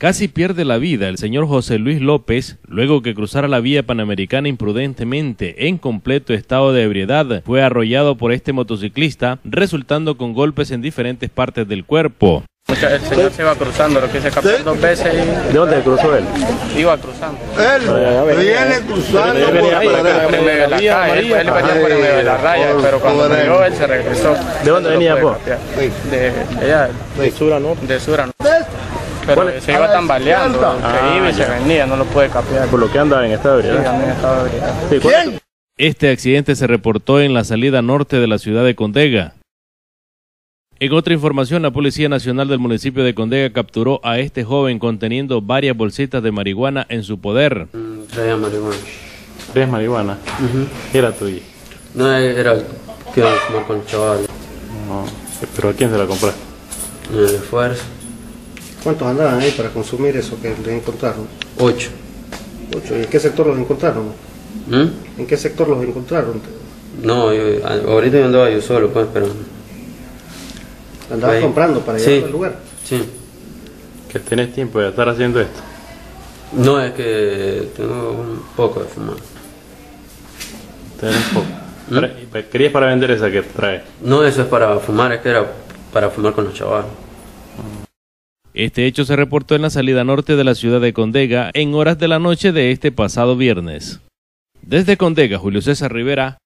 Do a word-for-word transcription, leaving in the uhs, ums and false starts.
Casi pierde la vida el señor José Luis López luego que cruzara la vía panamericana imprudentemente en completo estado de ebriedad. Fue arrollado por este motociclista, resultando con golpes en diferentes partes del cuerpo. El señor se iba cruzando, lo que se captó dos veces. Y... ¿De dónde cruzó él? Iba cruzando. Él viene cruzando él venía por acá, por medio de la calle, él, él venía por medio de la raya, pero cuando vio él se regresó. ¿De dónde venía vos? De allá, de Sura, ¿no? De Sura, ¿no? Pero se iba tambaleando, ah, se iba y ya. se venía, no lo puede capear. Por lo que anda en estado de ebriedad. Sí, anda en estado de ebriedad. Sí, ¿Quién? Este accidente se reportó en la salida norte de la ciudad de Condega. En otra información, la Policía Nacional del municipio de Condega capturó a este joven conteniendo varias bolsitas de marihuana en su poder. Mm, traía marihuana. ¿Traías marihuana? Uh-huh. ¿Qué era tuya? No, era que iba a fumar con el chaval. No, ¿pero a quién se la compraste? En el esfuerzo. ¿Cuántos andaban ahí para consumir eso que les encontraron? Ocho. Ocho. ¿Y en qué sector los encontraron? ¿Mm? ¿En qué sector los encontraron? No, yo, ahorita yo andaba yo solo, pues, pero... ¿Andabas comprando para llegar sí, al lugar? Sí. ¿Que tenés tiempo de estar haciendo esto? No, es que tengo un poco de fumar. ¿Tenés un poco? ¿Mm? Para, ¿Querías para vender esa que traes? No, eso es para fumar, es que era para fumar con los chavales. Este hecho se reportó en la salida norte de la ciudad de Condega en horas de la noche de este pasado viernes. Desde Condega, Julio César Rivera,